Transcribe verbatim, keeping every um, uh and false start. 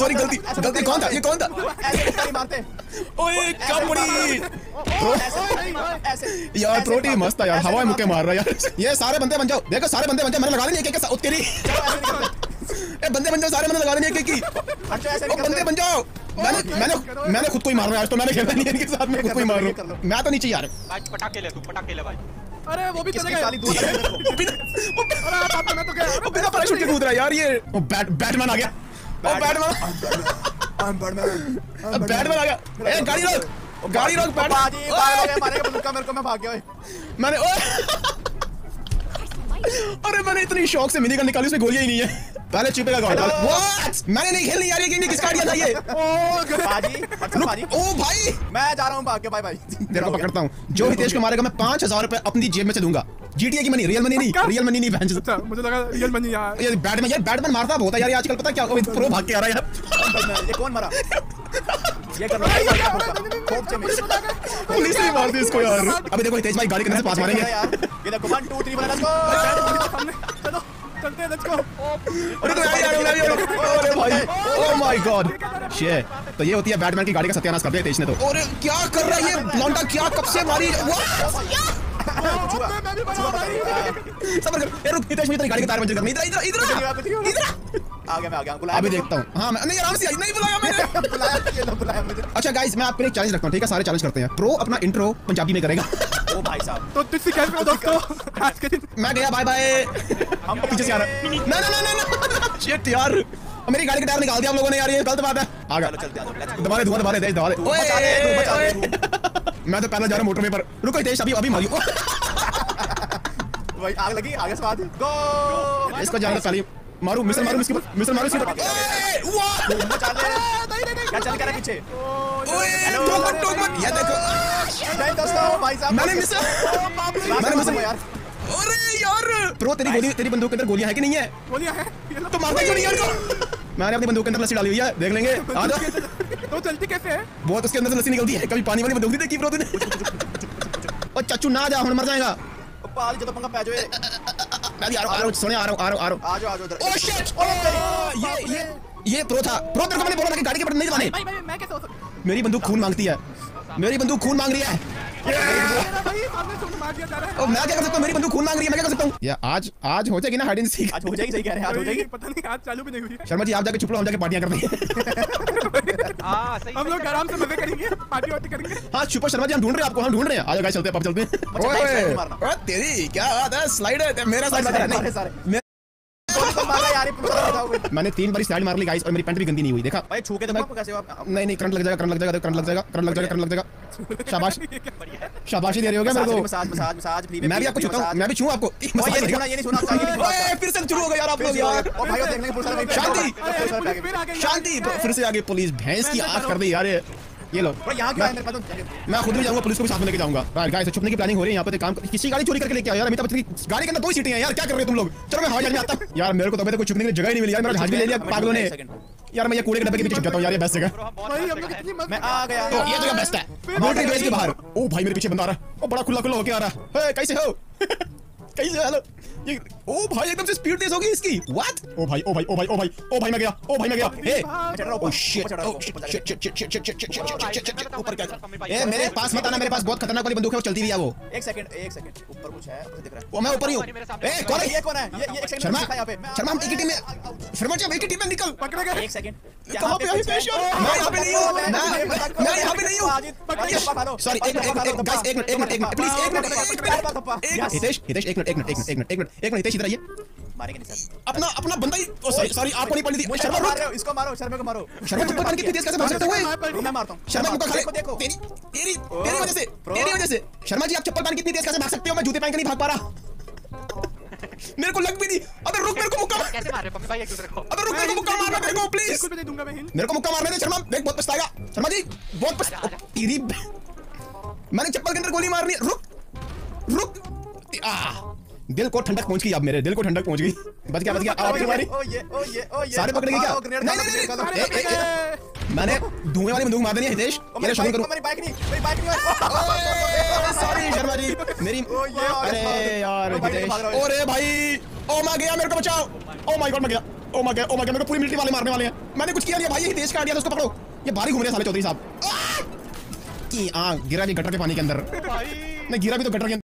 Sorry गलती गलती कौन था ये कौन था? ऐसे मारते ओए कपड़ी यार प्रो टीम मस्त है यार हवा में मुक्के मार रहा है यार। ये सारे बंदे बन जाओ देखो सारे बंदे बन जाओ मैंने लगा देनी एक एक उत्केरी ए बंदे बन जाओ सारे मैंने लगा देनी एक एक की ओ बंदे बन जाओ। मैंने मैंने मैंने खुद को ही मार रहा है आज तो मैंने खेला नहीं इनके साथ में खुद को ही मार रहा हूं मैं तो नीचे यार। भाई पटाखे ले तू पटाखे ले भाई। अरे वो भी चलेगा गाली दूर अरे पापा मैं तो गया वो बिना पैराशूट के कूद रहा है यार ये ओ बैट बैटमैन आ गया ओ बैटमैन बैटमैन बैटमैन आ गया ए गाड़ी रोक गाड़ी रोक बैट बाजी बाजी मारेगा बंदूक का मेरे को मैं भाग गया ओए मैंने अरे मैंने इतनी शौक से मिनी गन निकाली उसमें गोलियां ही नहीं है। पहले चिपेगा गॉड व्हाट मैंने नहीं खेलनी यार ये गेम किसका आइडिया था ये? ओ बाजी अच्छा बाजी ओ भाई मैं जा रहा हूं भाग के बाय बाय तेरे को पकड़ता हूं जो हितेश को मारेगा मैं पांच हज़ार रुपए अपनी जेब में से दूंगा। जीटीए की मनी रियल मनी नहीं रियल मनी नहीं बहन अच्छा मुझे लगा रियल मनी यार ये बैटमैन यार बैटमैन मारता बहुत है यार आजकल पता क्या प्रो भाग के आ रहा है यार। ये कौन मरा ये कर रहा है खूब चमे पुलिस ने मार दी इसको यार। अभी देखो हितेश भाई गाड़ी करने से पास मारेंगे यार ये देखो one two three one let's go चलो चलते हैं लेट्स गो। अरे तो यार यार अरे भाई ओह माय गॉड शिट तो ये होती है बैटमैन की गाड़ी का सत्यानाश कर दिया हितेश ने तो। और क्या कर रहा है ये लौंडा क्या कब से मारी सबर कर ए रुक हितेश मुझे तेरी गाड़ी का टायर पंचर करना इधर इधर इधर आ गया मैं आ गया बुलाया अभी देखता हूं हां मैं नहीं आराम से नहीं बुलाया मैंने बुलाया ये लो बुलाया मुझे। अच्छा गाइस मैं आपके लिए चैलेंज रखता हूं ठीक है सारे चैलेंज करते हैं। प्रो अपना इंट्रो पंजाबी में करेगा ओ भाई साहब तो तुझसे क्या करो दोस्तों आज के दिन मैं गया बाय बाय हम पीछे से आ रहा ना ना ना ना शिट यार मेरी गाड़ी का टायर निकाल दिया आप लोगों ने यार ये गलत बात है। आ गया चलते हैं दबा दे धुआं दबा दे दबा दे बचा दे बचा दे मैं तो पहले जा रहा हूं मोटरवे पर रुको हितेश अभी अभी मारियो भाई आग लगी आगे से बात गो इसको जाने पहले मारू मिसल मारू इसके मिसल मारू इसके ए वाह बचा ले नहीं नहीं क्या चल कर पीछे ओए टोक मत टोक मत ये देखो नहीं दोस्तों भाई साहब मैंने मिसल मैंने मिसल यार अरे यार प्रो तेरी गोली तेरी बंदूक के अंदर गोलियां है कि नहीं है? गोलियां है ये लो तो मारता क्यों नहीं यार को? मैंने अपनी बंदूक के अंदर लस्सी डाली हुई है देख लेंगे आ जा तो चलती कैसे है बहुत उसके अंदर से लस्सी निकलती है कभी पानी वाली बंदूक नहीं देखी प्रो तूने ओ चाचू ना जा हुन मर जाएगा पाल जब पंगा पै जाए मैं आ रहा हूं आ रहा हूं सुने आ रहा हूं आ रहा हूं आ जाओ आ जाओ इधर ओ शिट ये ये ये प्रो था प्रो तेरे को मैंने बोला था कि गाड़ी के बटन नहीं दबाने भाई भाई मैं कैसे हो सकता मेरी बंदूक खून मांगती है मेरी बंदूक खून मांग रही है भाई सामने से मार दिया जा रहा है ओ मैं क्या कर सकता हूं मेरी बंदूक खून मांग रही है मैं क्या कर सकता हूं यार आज आज हो जाएगी ना हाइड एंड सीक आज हो जाएगी सही कह रहे हैं आज हो जाएगी पता नहीं आज चालू भी नहीं हुई शर्मा जी आप जाके चुप रहो हम जाके पार्टियां करते हैं हां सही हम लोग आराम से मजे करेंगे पार्टी वार्टी करेंगे। हाँ छुपा शर्मा जी हम ढूंढ रहे हैं आपको हम ढूंढ रहे हैं आज गाइस चलते हैं पब चलते हैं ओए ओए तेरी क्या बात है स्लाइड है मेरा साइड लगा नहीं सारे मारा यार ये मैंने तीन बार स्लाइड मार ली गाइस और मेरी पैंट भी गंदी नहीं हुई देखा भाई छू के देखो कैसे आप नहीं नहीं करंट लग जाएगा करंट लग जाएगा करंट लग जाएगा करंट लग जाएगा करंट लग जाएगा शाबाश शाबाशी दे रहे हो क्या मेरे को मसाज मसाज मसाज फ्री में मैं भी आपको छूता हूं मैं भी छूं आपको ये नहीं सुना ये नहीं सुना चाहिए ओए फिर से शुरू हो गया यार आप लोग यार ओ भाई देख लेंगे पुलिस वाले शांति शांति फिर से आगे पुलिस भैंस की आंख कर दी यार ये लो यहाँ क्यों आए मेरे पास मैं खुद भी जाऊंगा पुलिस को भी साथ में लेके जाऊंगा गाइस छुपने की प्लानिंग हो रही है यहाँ पे काम किसी गाड़ी चोरी करके लेके आया यार अमिताभ बच्चन की गाड़ी के अंदर दो सीटें हैं यार क्या कर रहे हो तुम लोग चलो मैं हवाई जहाज में आता हूं यार मेरे को तो अभी तक कुछ छुपने के लिए जगह ही नहीं मिली यार मेरा जहाज भी ले लिया पागलों ने यार मैं ये कूड़े के डब्बे के पीछे छुप जाता हूं यार ये बेस्ट जगह भाई हम लोग इतनी मस्त मैं आ गया तो ये जगह बेस्ट है मिलिट्री बेस के बाहर ओ भाई मेरे पीछे बंदा आ रहा है ओ बड़ा खुला खुला होके आ रहा है कैसे हो कैसे हेलो ये ओ भाई एकदम से स्पीड तेज हो गई इसकी व्हाट ओ भाई ओ भाई ओ भाई ओ भाई ओ भाई मैं गया ओ भाई मैं गया ए oh shit oh shit shit shit shit shit shit shit shit ऊपर क्या ए मेरे पास मत आना मेरे पास बहुत खतरनाक वाली बंदूक है वो चलती भी है वो एक सेकंड एक सेकंड ऊपर कुछ है मुझे दिख रहा है वो मैं ऊपर ही हूं ए कौन है ये कौन है ये ये एक सेकंड शर्मा यहां पे शर्मा हम एक ही टीम में शर्मा जी हम एक ही टीम में निकल पकड़ गए एक सेकंड कहां पे हितेश यार मैं यहां पे नहीं हूं मैं मैं यहां पे नहीं हूं सॉरी एक मिनट गाइस एक मिनट एक मिनट एक मिनट प्लीज एक मिनट एक हितेश हितेश एक मिनट एक मिनट एक मिनट एक मिनट एक मिनट एक मिनट हितेश इधर आइए मारेंगे नहीं सर अपना अपना बंदा ही ओ सॉरी सॉरी आपको नहीं पड़ी थी शर्मा मार रहे हो इसको मारो शर्मा को मारो शर्मा चप्पल पहन के इतनी तेज कैसे भाग सकते हो मैं मारता हूं शर्मा मुक्का खा ले देखो तेरी तेरी तेरी वजह से तेरी वजह से शर्मा जी आप चप्पल पहन के इतनी तेज कैसे भाग सकते हो मैं जूते पहन के नहीं भाग पा रहा मेरे को लग भी नहीं अबे रुक मेरे को मुक्का कैसे मार रहे पप्पी भाई एक दूसरे को अबे रुक मेरे को मुक्का मारना मेरे को प्लीज बिल्कुल भी नहीं दूंगा मैं हिंट मेरे को मुक्का मारने दे शर्मा देख बहुत पछताएगा शर्मा जी बहुत पछता तेरी मैंने चप्पल के अंदर गोली मारनी रुक रुक आ दिल को ठंडक पहुंच गई अब मेरे दिल को ठंडक पहुंच गई बच गया बच गया आवाज मारी ओ ये ओ ये ओ ये सारे पकड़ेंगे क्या नहीं नहीं नहीं मैंने धुएं वाली बंदूक मार देनी है हितेश ये शुरू करूं मेरी बाइक नहीं मेरी बाइक नहीं सॉरी शर्मा जी मेरी अरे यार हितेश ओरे भाई ओ मैं गया मेरे को बचाओ ओ माय गॉड मैं गया oh my God oh my God मेरे को पूरी मिलिट्री वाले मारने वाले हैं। मैंने कुछ किया नहीं भाई, यही देश का आइडिया था, उसको पकड़ो। ये बाहर ही घूम रहे साले चौधरी साहब। आ! कि आ गिरा भी गटर के पानी के अंदर। भाई नहीं गिरा भी तो गटर के